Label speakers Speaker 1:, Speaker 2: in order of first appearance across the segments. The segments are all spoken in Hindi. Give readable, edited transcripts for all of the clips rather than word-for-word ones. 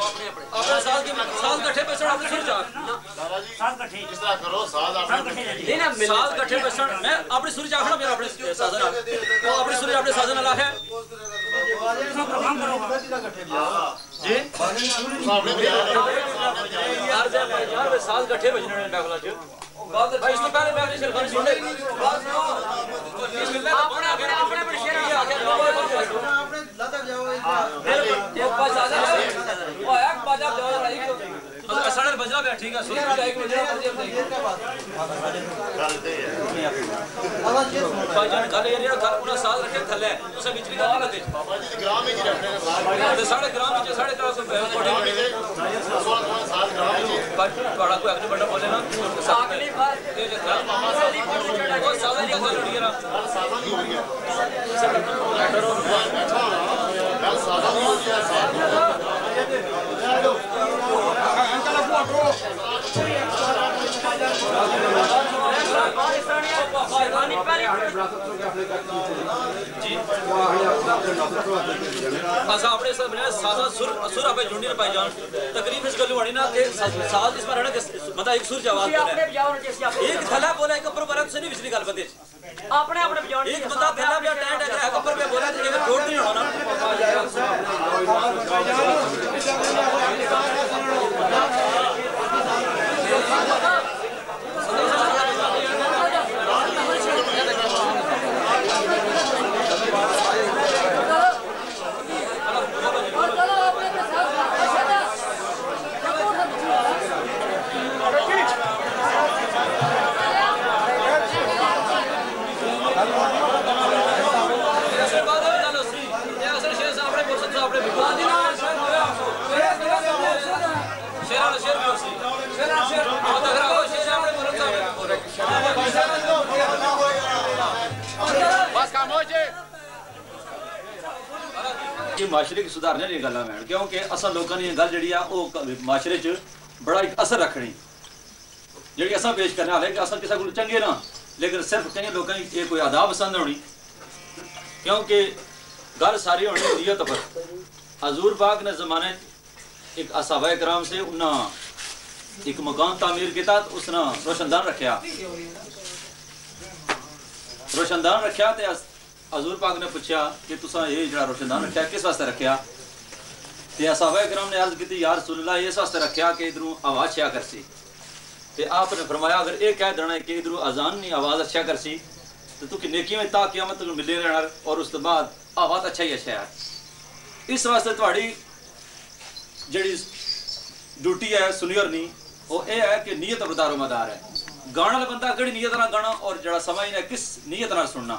Speaker 1: अपने अपने अपने साथ इकट्ठे बचन अपने सुर चाक
Speaker 2: दादाजी साथ इकट्ठे इस तरह करो साथ अपने
Speaker 1: नहीं ना साथ इकट्ठे बचन मैं अपनी सुर चाक ना मेरा अपने साधन वो अपनी सुर अपने साधन अला है जी यार वे साथ इकट्ठे बजने में बैठला जो बात भाई इससे पहले मैं शेर खान सुन ले बात सुनो अपने अपने अपने पर शेर आ गया आपने लता जाओ एक पास आ जा वो एक बाजा जाओ साढ़े बजना पे ठीक है सुन एक बजना भाईजान गल ये गल पूरा साथ रखे थले तुसे बिजली गल नहीं करते
Speaker 2: बाबा जी ग्राम में ही रखने का साथ
Speaker 1: ते साढ़े ग्राम में साढ़े ग्राम से
Speaker 2: साथ ग्राम में
Speaker 1: बड़ा कोई अगली बड़ा बोले ना अगली बार ये जो था साली पर चढ़ा वो साला ये गल उड़ी ना
Speaker 2: साला नहीं हो गया कल साला नहीं हो गया साथ
Speaker 1: अच्छा अपने सब ने सादा सुर सुर आपे जुड़ी ना भाईजान तकरीब इस गल वाली ना के साथ इस पर है ना मतलब एक सुर जवाब
Speaker 3: अपने बजाओ जैसे आप
Speaker 1: एक थला बोला एक ऊपर बोला से नहीं पिछली गल बंदे
Speaker 3: अपने अपने बजाओ
Speaker 1: एक बंदा थला पे टैंड है ऊपर पे बोला तो ये छोड़ नहीं होना माशरे की सुधारने दी गल्लां मैं क्योंकि असां लोकां दी गल जड़ी आ ओ माशरे च बड़ा एक असर रखनी जड़ी असां पेश करने वाले कि असां किसी को चंगे ना लेकिन सिर्फ कई लोकां दी ये कोई आदाब पसंद होनी क्योंकि गल सारी होनी नियत पर हजूर पाक ने जमाने एक असहाबा किराम से उन्ना एक मकान तामीर किया तो उसने रोशनदान रखा ते हजूर पाक ने पूछा कि तुसा ये जड़ा रोशनदान रखा किस वास्ते रखा ते असहाबा किराम ने अर्ज की या रसूलल्लाह इस वास्ते रखा कि इधरों आवाज़ छया करसी ते आपने फरमाया अगर ये कह देना है कि इधरों अजान नहीं आवाज़ अच्छा करसी तो तू की नेकी में ता क़यामत तक मिले रहना और उस बाद आवाज़ अच्छा ही अच्छा है इस वास्ते तुम्हारी जड़ी ड्यूटी है सुनियर नहीं वो ये है कि नीयत पर दारोमदार है गाने वाला बंदा केड़ी नीयत नाल गाना और जड़ा समझ ने किस नीयत नाल सुनना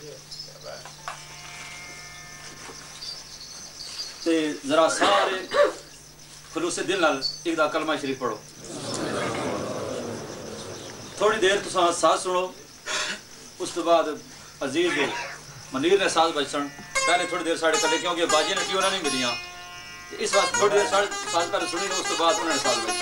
Speaker 1: ते जरा सारे खुलूसे दिल नाल एक दा कलमा शरीफ पढ़ो थोड़ी देर तुसा साथ सुनो उस तो बाद अजीज मनीर ने साथ बचन पहले थोड़ी देर साढ़े कले क्योंकि बाजी ने क्यों नहीं मिलियां इस वास्ते थोड़ी देर साढ़े साथ पहले सुनी उस तो बाद उन्होंने साथ बचन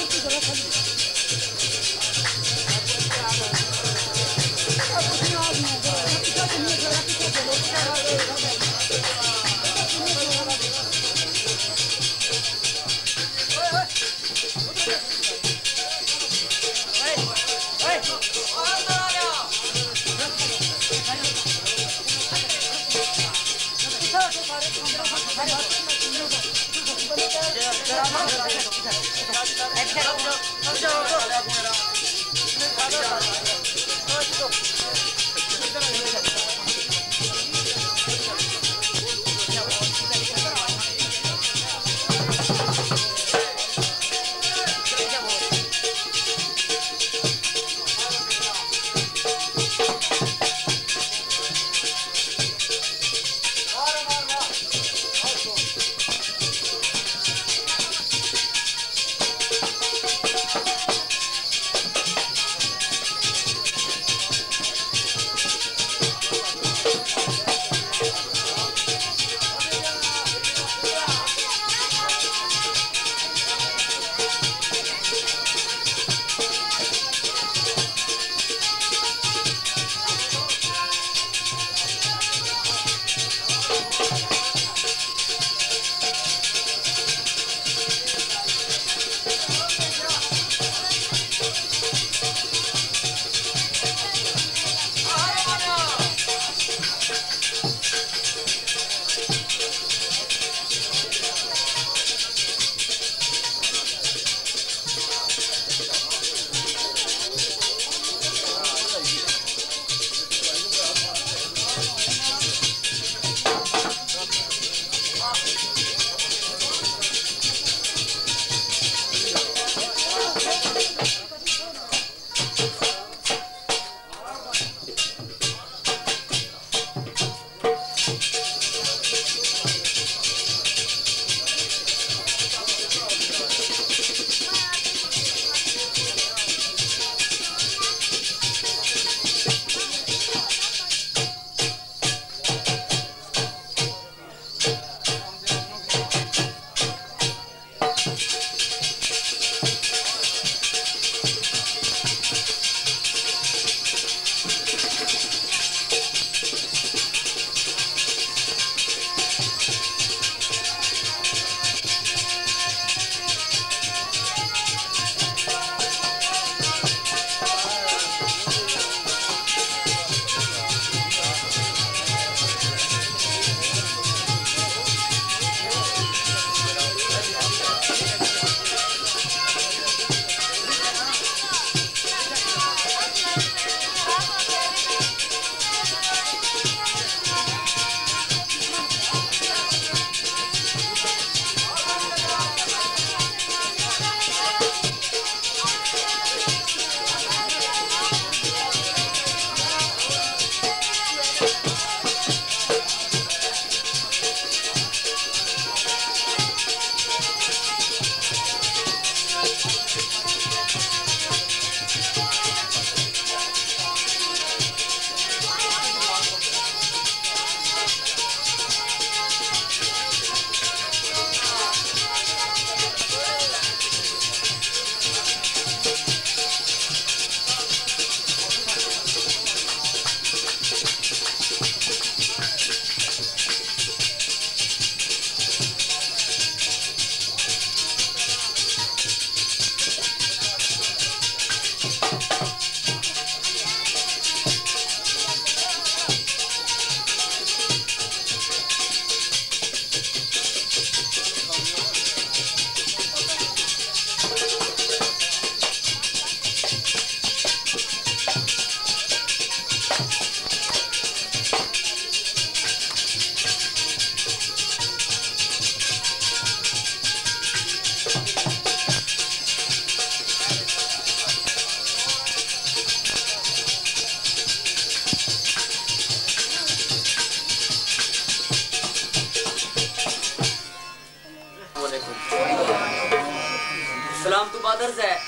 Speaker 4: सलाम तो बाद अर्ज है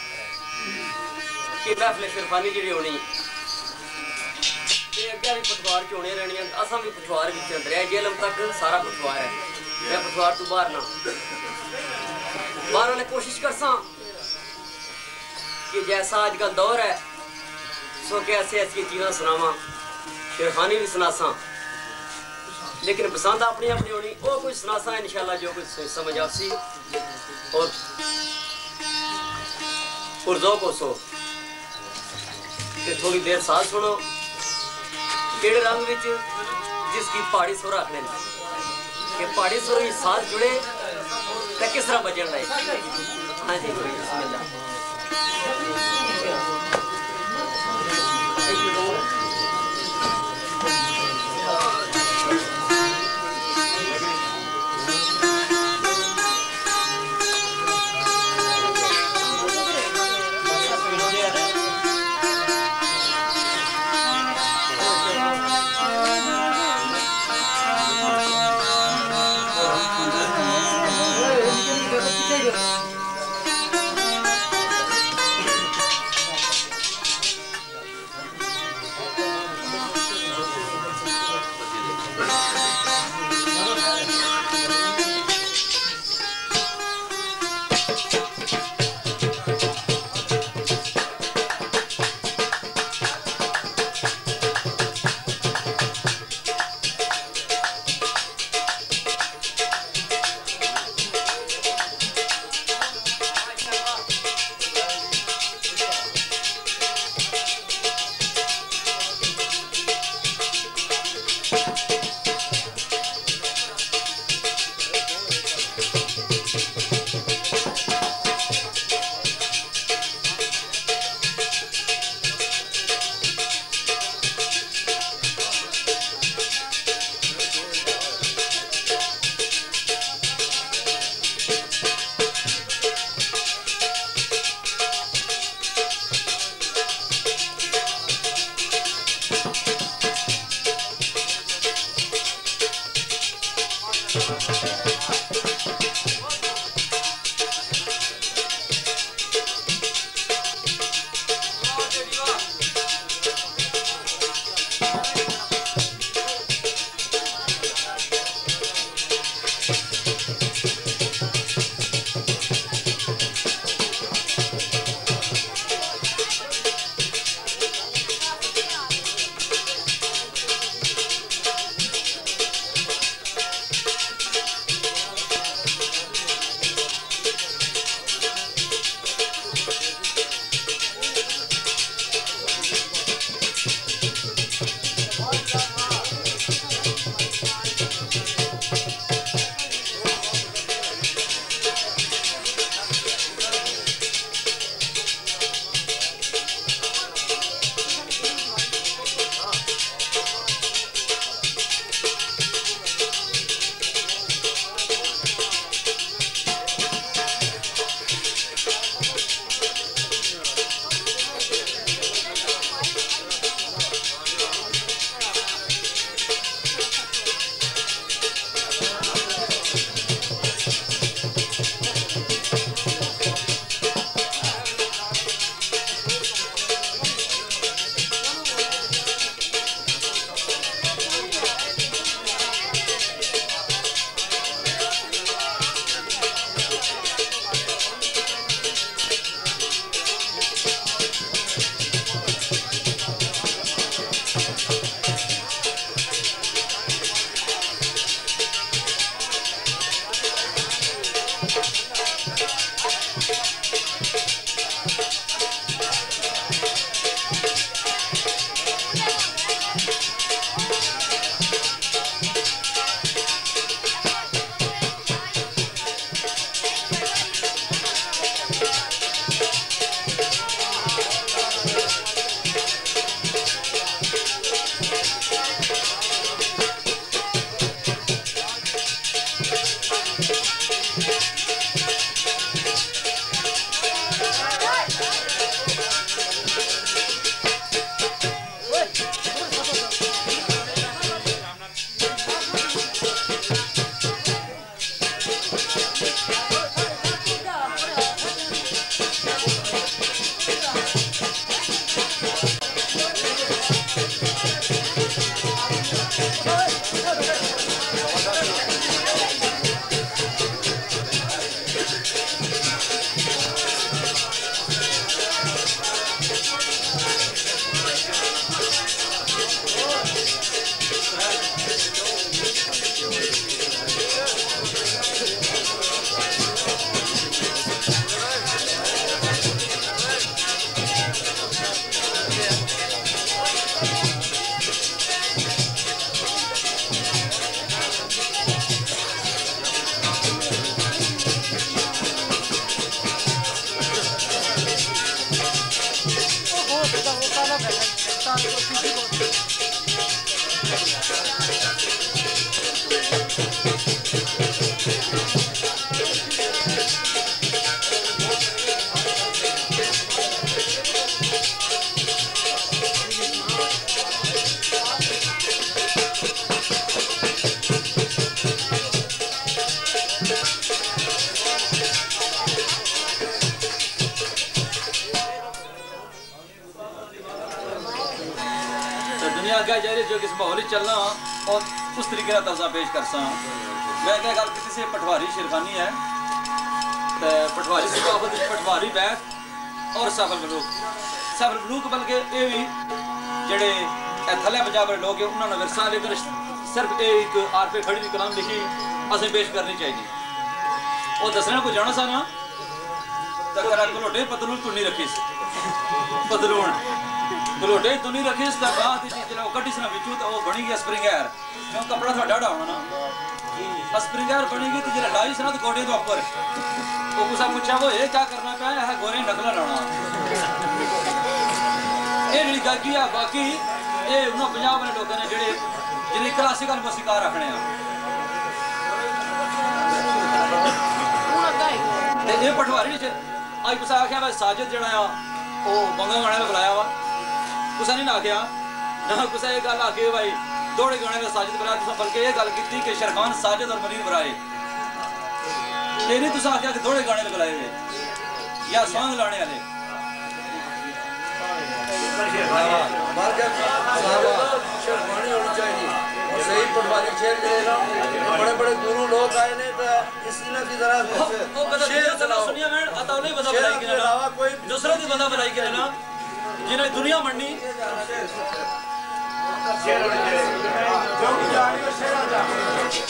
Speaker 4: कि महफिल शिरफानी जी होनी अगे भी पटवार च होने रहनी असा भी पटवार अंदर है जेलम तक सारा पटवार है मैं पटवार तो बाहर ना बाहर वाले कोशिश करसा कि जैसा आज का दौर है सो कैसे ऐसी चीज़ें सुनावा शेरखानी भी सुनासा लेकिन पसंद अपनी अपनी होनी वो कुछ सुनासा इंशाल्लाह जो कुछ समझ आसी और पुरजो को सो थोड़ी देर साथ सुनो केड़े रंग विच जिसकी पहाड़ी सुर आखने कि पहाड़ी सुर भी साथ जुड़े तो किस तरह बजन रहे। हाँ जी बिस्मिल्लाह।
Speaker 1: दुनिया क्या जा रही जो किस माहौल चलना और उस तरीके का तर्जा पेश कर सा मैं क्या गल की पटवारी शेरखानी है तो पटवारी पटवारी बैठ और सफल मलूक बल्कि ये भी जेडे थले पंजाब के लोग उन्होंने विरसा लेकर सिर्फ एक आरपे खड़ी की कलाम लिखी असें पेश करनी चाहिए और दसने को जाना सा ना तो करा गलोटे पतलून तुनी रखी पतलून गलोटे तुनी रखी इस बाद जो कटी सना बिचू तो वो बनी गई स्प्रिंग एयर क्यों कपड़ा थोड़ा डाढ़ा होना ना स्प्रिंग एयर बनेगी तो जो लाई सना तो गोडे तो ऊपर वो कुछ पूछा वो ये क्या करना पाया है गोरे नकला लाना ये जी गायकी है बाकी ये उन्होंने पंजाब वाले लोगों ने जेडे जिन्हें क्लासिकल मौसीकार रखने ये पटवारी अज कुछ आख्या भाई साजिद जड़ा वो बंगा गाने में बुलाया वा कुछ नहीं आख्या ना कुछ ये गल आखी भाई दौड़े गाने में साजिद बुलाया बल्कि ये गल की कि शेरखान साजिद और मनीर बुलाए ये नहीं तुम आख्या कि दौड़े गाने में बुलाए हुए या सॉन्ग लाने वाले
Speaker 5: सही पटवारी शेर जड़ेगा बड़े बड़े गुरु लोग आए ने तो इसी की तरह
Speaker 1: शेर सुनिया मैं अतौले बंदा बनाई के ना कोई दूसरा दी बंदा बनाई के ना जिन्हें दुनिया मंडी शेर जो भी जानियो शेर आ जा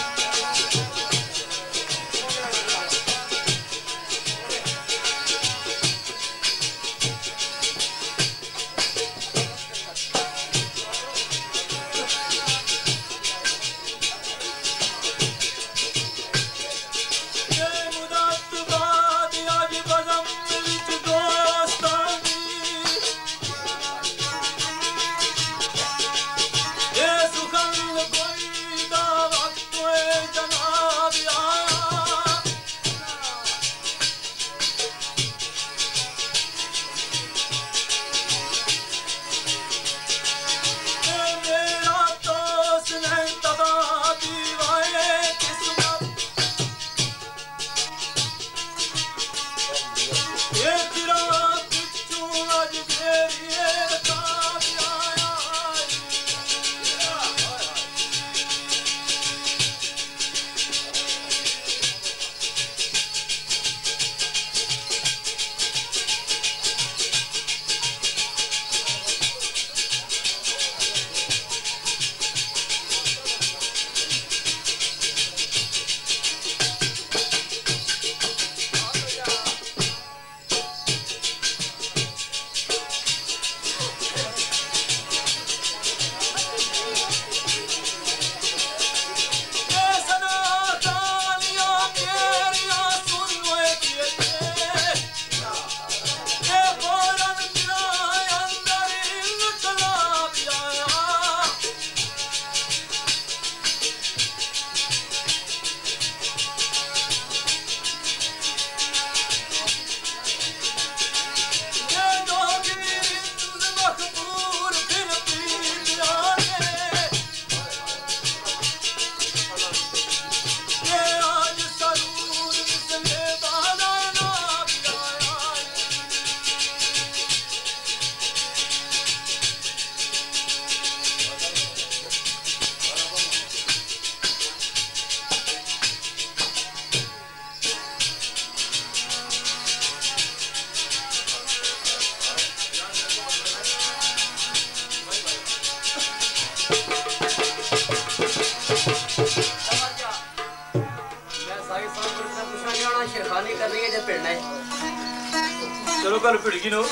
Speaker 1: चलो कल भिड़गी नो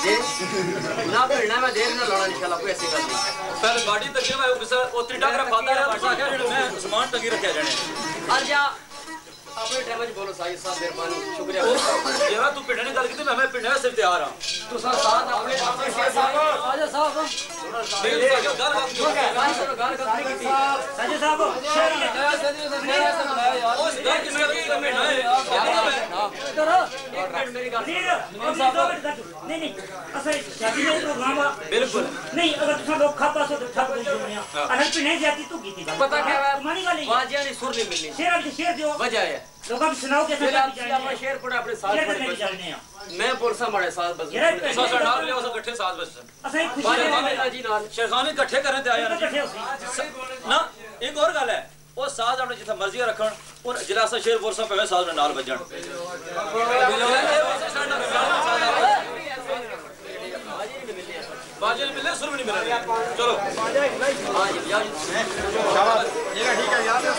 Speaker 4: ना भिड़ना मैं देर ना लाना इंशाल्लाह कोई ऐसी गल नहीं
Speaker 1: पहले गाड़ी तक मैं ओ त्रिटा कर खाता है बसा के मैं सामान टंगी रखया जाने
Speaker 4: आज अपने टाइम में बोलो साहिब साहब मेहरबानी शुक्रिया
Speaker 1: जेवा तू पिंड ने गल की मैं पिंड से तैयार हां
Speaker 4: तो सर साथ अपने शेर साहब आजा साहब
Speaker 1: मेरे गल
Speaker 4: गाल की साजे साहब शेर ने बुलाया यार
Speaker 1: उस गल की मैं कमेंट है
Speaker 4: करो एक मिनट मेरी गल
Speaker 3: नहीं असर शादी में प्रोग्राम
Speaker 1: बिल्कुल
Speaker 3: नहीं अगर तुम लोग खाता सो तो ठप हो दुनिया अनल पे नहीं जाती तू कीती
Speaker 4: पता क्या है
Speaker 3: मानी वाली
Speaker 4: बाजियां ने सुर नहीं मिलनी
Speaker 3: शेर दियो
Speaker 4: वजह है
Speaker 3: लोगों को सुनाओ कैसे
Speaker 4: आप शेर पढ़े अपने साथ पढ़े
Speaker 3: जाने हैं
Speaker 4: मैं पुरसा मारे साथ बस
Speaker 1: सो नाल ले उस इकट्ठे साथ बस
Speaker 3: असर खुशी
Speaker 4: बाजियां जी नाल
Speaker 1: शेरखान इकट्ठे करने ते आया
Speaker 3: इकट्ठे होसी
Speaker 1: ना एक और गल है वो साज अपने जिथे मर्जी रखन और जिलासा शेर पुरसा पे साज ने नाल बजण बाजे मिले सुर भी नहीं मिले चलो
Speaker 4: हां जी
Speaker 2: शाबाश ये ठीक है याद है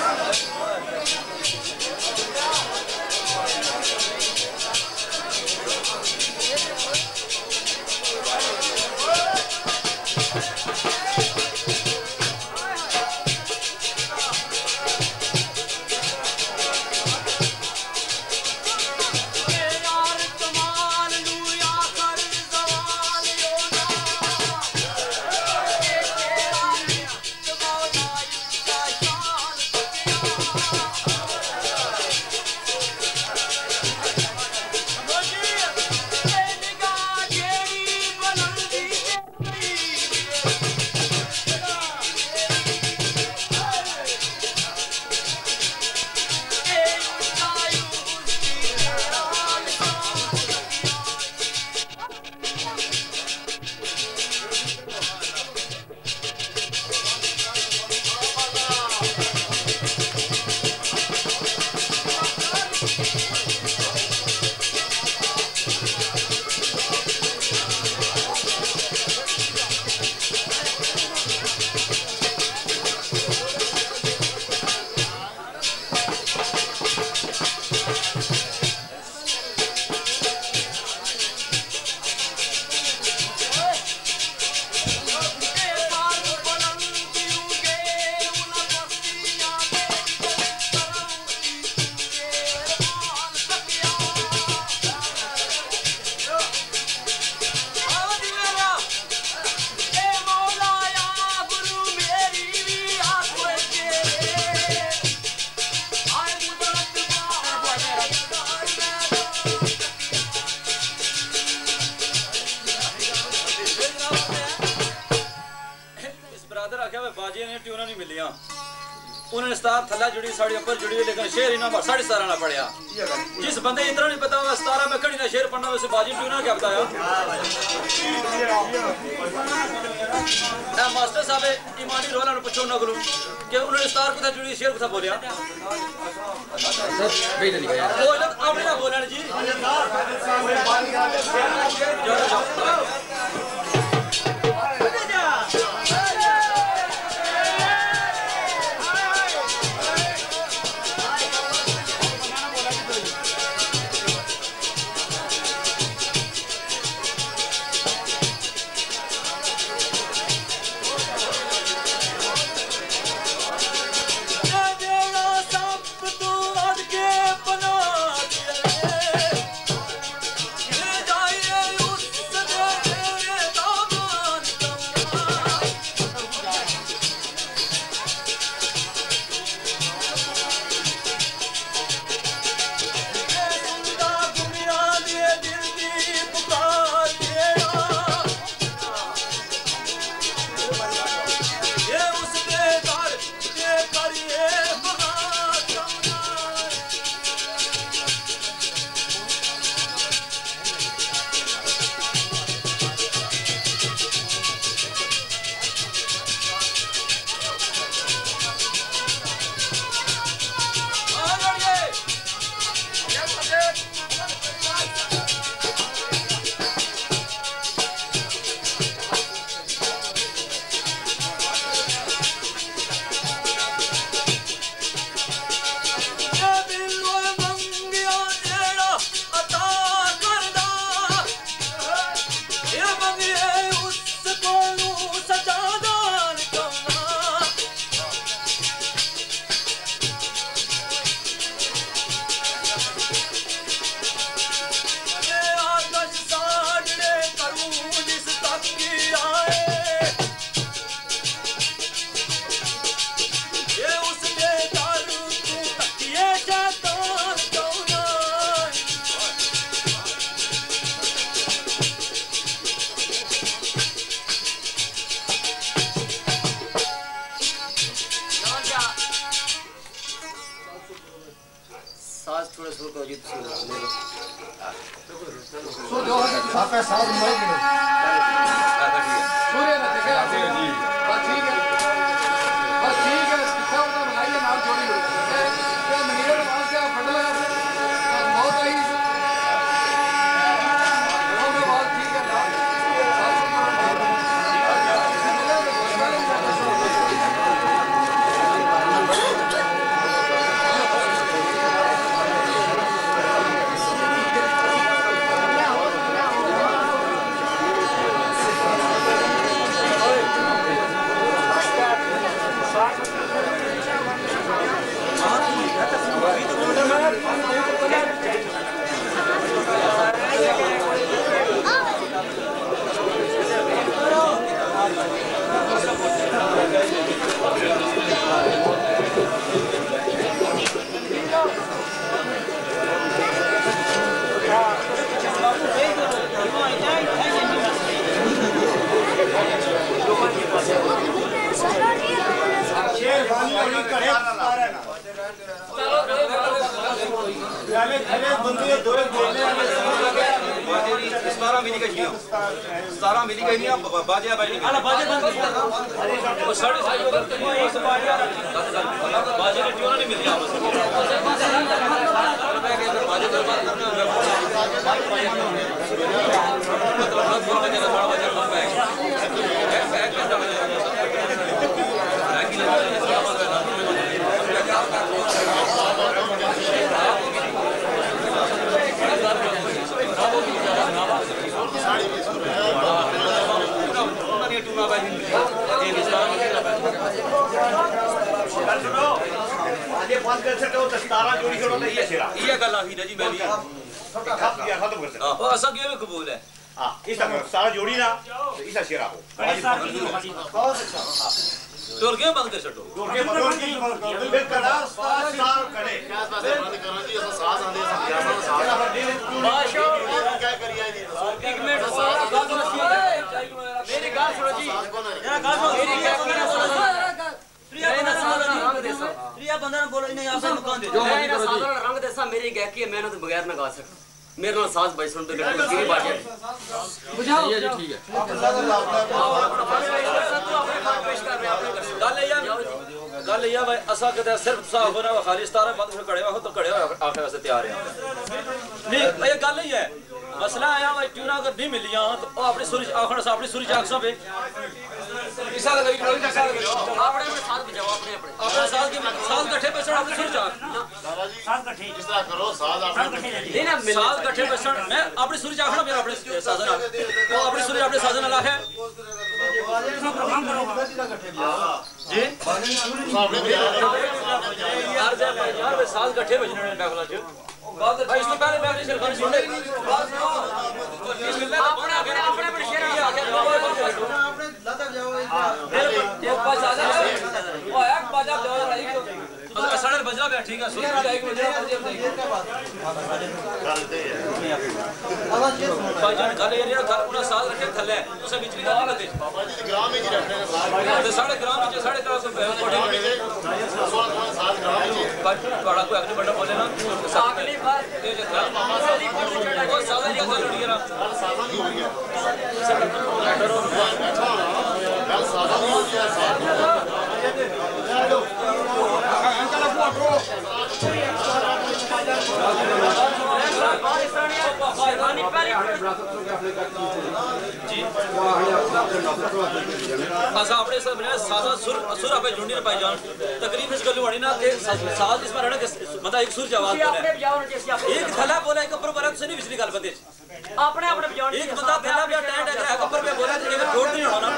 Speaker 1: उन्होंने स्टार थल्ला जुड़ी साड़ी ऊपर जुड़ी लेकिन शेर इना 17.5 ना पढ़िया जिस बंदे इतना नहीं पता होगा 17 में कड़ी ना शेर पढ़ना वैसे बाजी ट्यूना क्या बताया ना मास्टर साहब ईमानी रोला ने पूछो ना गुरु कि उन्होंने स्टार को जुड़ी शेर को बोलिया
Speaker 5: नहीं नहीं यार
Speaker 1: वो आपने ना बोला जी
Speaker 6: जाए उस
Speaker 4: सोने सुर को जी
Speaker 5: सुर जो है आप है साथ में सूर्य ना देखे जी बस ठीक है कितना उधर बनाइए नाम छोड़ी लो ये मनीर वाल से फट लगा बहुत आई वो बात ठीक है
Speaker 4: मेरी गायकी मेहनत बगैर ना गा सकता मेरे नाल साज भाई सुन तो बिल्कुल की बाजे बुझाओ ये ठीक है
Speaker 1: गल ये भाई असा कदे सिर्फ साफ होना खाली 17 बंद खड़े हो तो खड़े हो आखे वास्ते तैयार है नहीं ये गल ही है मसला आया भाई ट्यूना अगर नहीं मिलियां तो अपनी सुर आखण सा अपनी सुर जाग सब इसा लगा कि अपने साथ बजाओ अपने साथ के साथ गठे पे चढ़ अपनी सुर जाग
Speaker 3: साथ गठे
Speaker 2: इस तरह करो साथ आप
Speaker 1: नहीं ना साथ गठे पे चढ़ मैं अपनी सुर जाग ना अपने साधन वो अपनी सुर अपने साधन ला है जी यार साथ गठे बजने में बैठला जो भाई इससे पहले मैं अपनी सिरखानी सुन ले अपने पर शेर आ गया
Speaker 5: आपने लदक जाओ
Speaker 1: एक पास आ जा ओ एक बाजा जाओ भाई साढ़े बजा गया ठीक है सुन एक बजा भाई जान गल ये रे घर पूरा साल रखे थले उसे बिजली का नहीं
Speaker 2: बाबा जी ग्राम में ही रहते हैं
Speaker 1: तो साढ़े ग्राम में साढ़े 3
Speaker 2: साथ ग्राम में
Speaker 1: बड़ा कोई अगली बड़ा बोले ना
Speaker 4: अगली बार
Speaker 1: ये जो सारी फोटो चढ़ा वो सादा लिया कर लिया ना
Speaker 2: सादा नहीं हो गया कल सादा नहीं हो गया साथ
Speaker 1: अपने सब सादा सुर आपे जुंडी ने पाई जान तकरीब इस गल्लू वाली ना के साज इसमें रहना मतलब एक सुर जवाब एक थला बोला एक ऊपर बोला तो नहीं बिजली गल बंदे
Speaker 4: अपने अपने बजाओ
Speaker 1: एक बंदा थला पे टैंड है ऊपर पे बोला तो एक जोड़ नहीं होना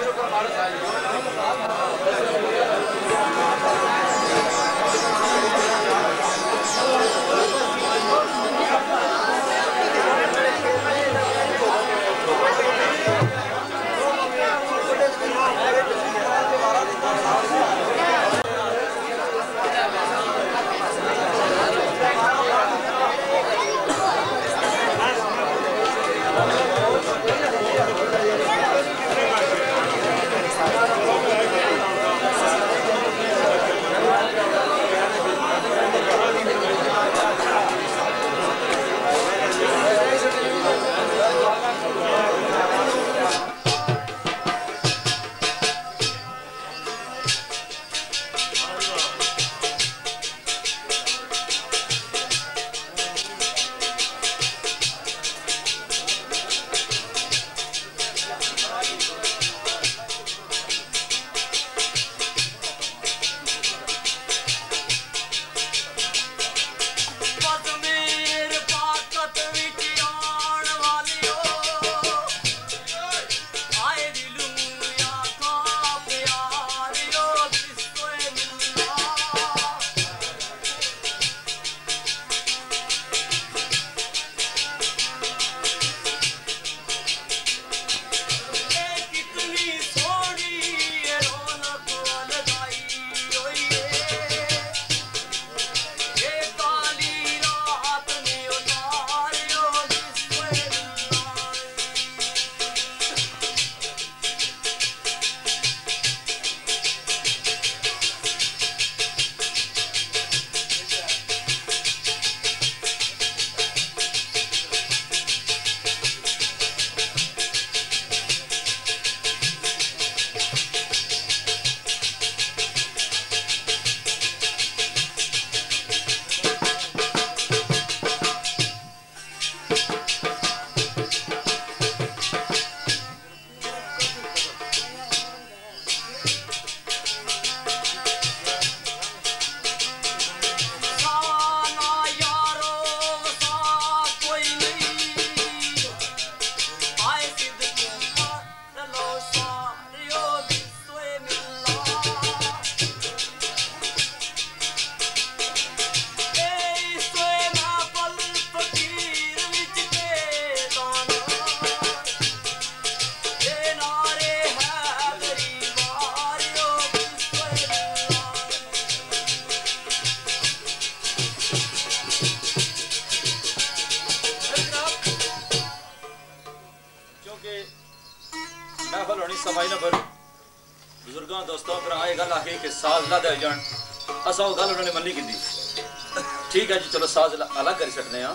Speaker 1: सफाई ना फिर बुजुर्गों दोस्तों फिर आए गल आखी कि साज ला दे जान असा वो गल उन्होंने मन्नी की ठीक है जी चलो साज अलग कर सकते हैं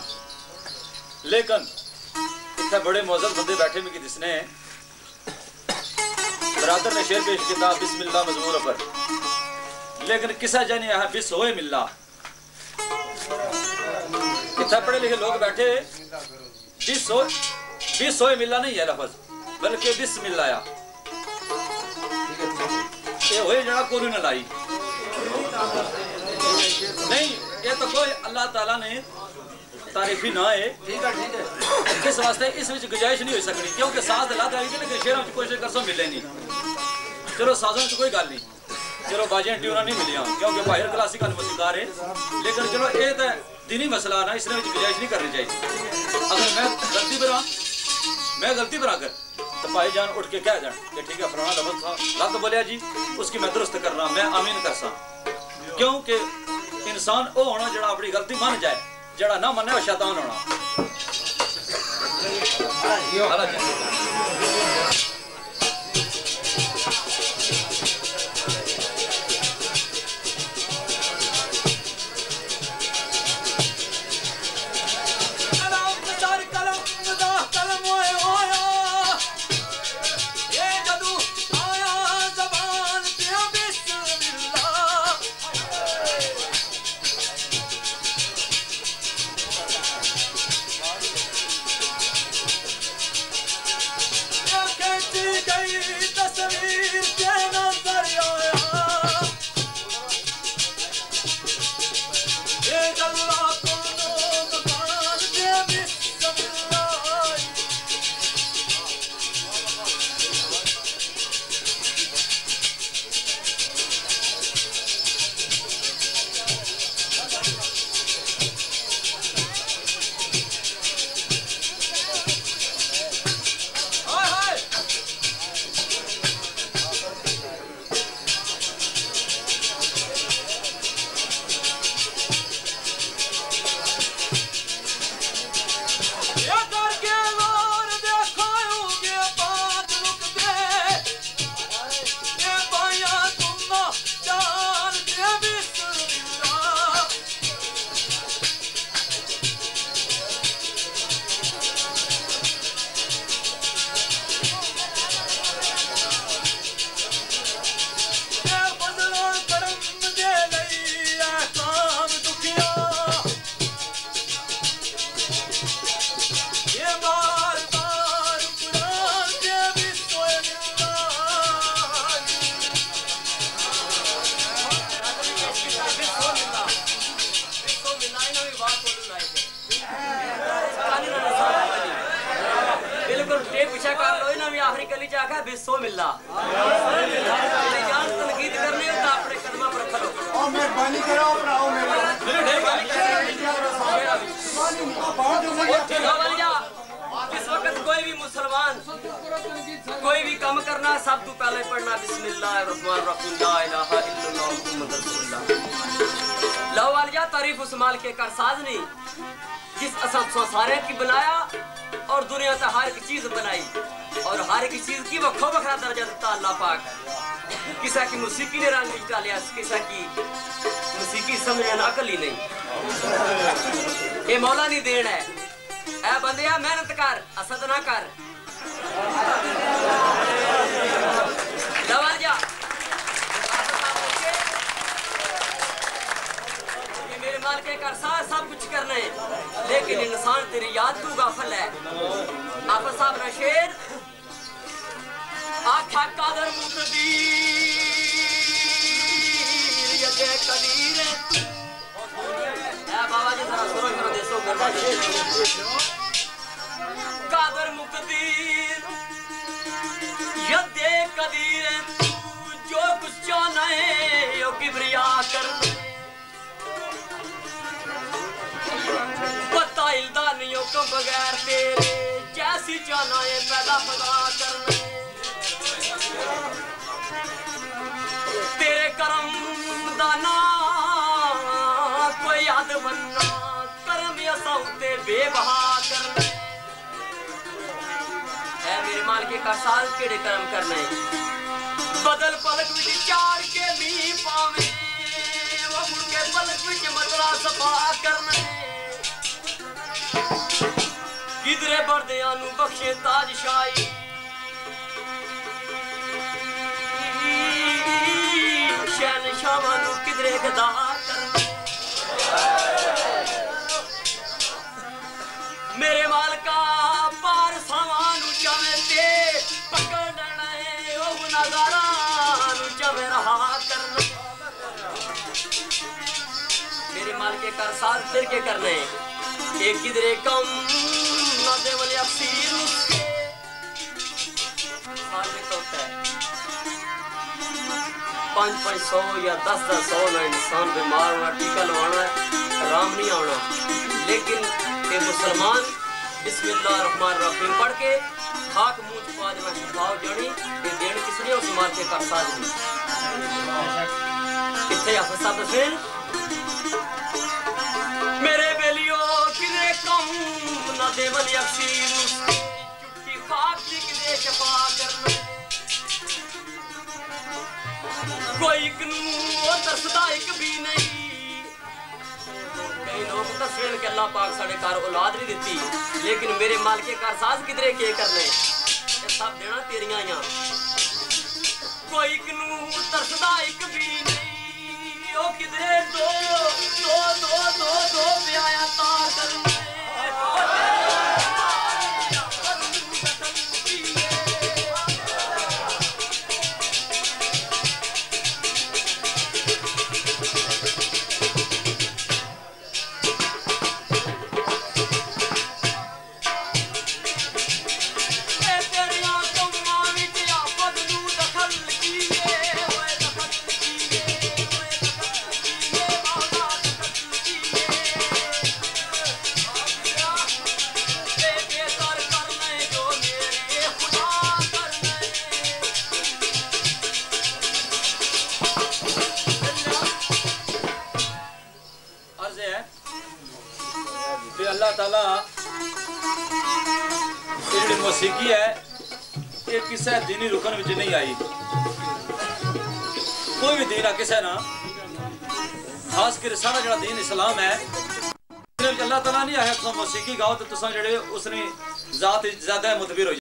Speaker 1: लेकिन इतने बड़े मौजूद बंदे बैठे में कि जिसने बरादर ने शेर पेश किया बिस्मिल्लाह मजमूर पर लेकिन किसा जाने यहाँ बिस होए मिल्ला इतना पढ़े लिखे लोग बैठे बिस होए मिल्ला नहीं है लफज बल्कि बिस्मिल्लाह ये होए जड़ा कोई न लाई नहीं ये तो कोई अल्लाह ताला ने तारीफी ना है किस वास्ते इस विच गुजाइश नहीं हो सकती क्योंकि साज ला दे लेकिन शेरों की कोशिश कर सो मिले नहीं चलो साजों की कोई गल नहीं चलो बाजियां ट्यूना नहीं मिलियां क्योंकि बाहर क्लासिकल मौसीकार है लेकिन चलो ये तो दीनी मसला ना इसने विच गुजाइश नहीं करनी चाहिए अगर मैं गलती पर आकर तो भाईजान उठ के कह दें कि ठीक है फलाना लफ्ज़ था गलत बोलिया जी उसकी मैं दुरुस्त कर रहा मैं आमीन कर सा क्योंकि इंसान वो होना जड़ा अपनी गलती मान जाए जड़ा ना मने वो शैतान होना
Speaker 6: Okay.
Speaker 4: बिस्मिल्लाह मेरी जान तनकीद करने हो तो अपने कदमां पर खड़ो
Speaker 2: ओ मेहरबानी करो भराओ मेरे
Speaker 4: इस वक्त कोई भी मुसलमान कोई भी काम करना सब तो पहले पढ़ना बिस्मिल्लाहिर्रहमानिर्रहीम ला इलाहा इल्लल्लाह मुहम्मदुर रसूलुल्लाह। लो वालिया तारीफ उस माल के कारसाज नहीं जिस असा सारे की बनाया और दुनिया से हर एक चीज बनाई और हर एक चीज की वखो वखरा दर्जा देता अल्लाह पाक। किसा की मौसीकी ने रंग डालिया किसा की मौसीकी समझने अकल ही नहीं। ये मौला नहीं देन है ऐ बंदिया मेहनत कर असद ना कर लवा जा ये मेरे माल के कारसा सब कुछ करने लेकिन इंसान तेरी याद तू गाफिल है। आप साहब ना शेर आखा कादर मुतदीर यदे कदीर बाबा जी जरा सुनो सुनो देसो कादर मुकदीर यदे कदीर जो कुछ चाहना है यो किबरिया कर पता इल्दा नहीं हो को बगैर तेरे जैसी चाहना है पैदा पगा कर तेरे करम दाना कोई याद बनना करम असौते बेबहा करना है मेरे माल के कारसाज केड़े कर्म करने बदल पलक विच चार के मी पावे वो मुड़ के पलक विच मतरा सफा करने किधरे बरदियां नु बख्शे ताज शाही शैन शामां नु किधरे गदा करने मेरे मालका पार सामानु चावे ते पकड़ लेना है ओ गुनाहगारानु चावे रहा करना मेरे माल के कारसाज फिर के करने एक किधरे कम ना दे वाले अफसीर उसके हाल में तो है 500 या 10-10 ना इंसान बीमार होना टीका लगवाना आराम नहीं आना लेकिन ये मुसलमान बिस्मिल्लाहिर्रहमानिर्रहीम पढ़ के खाक मुंह छुपा देना शिफाओ जड़ी ये देन किसने उस माल के कारसाज नहीं इत्थे हाफिज साहब दसेन मेरे बेलियो किरे कम ना देवन यकीन चुटकी खाक दी किरे शफा करना कोई इकनू तरसदा एक भी नहीं कई लोग तस्वीर के अल्लाह पाक साढ़े कार औलाद नहीं देती लेकिन मेरे माल के कारसाज किधरे के करने ये सब देना तेरियां या कोई इकनू तरसदा एक भी नहीं ओ किधरे दो दो दो दो दो ब्याया तार करने
Speaker 1: मौसीकी है ये किसी दीनी रुकन विच नहीं आई कोई भी दीन किसी ना खास कर सारा जो दीन इस्लाम है अल्लाह ताला नहीं आया तुम मौसीकी गाओ तो तुम जड़े उसने जात ज्यादा मुतबिर हो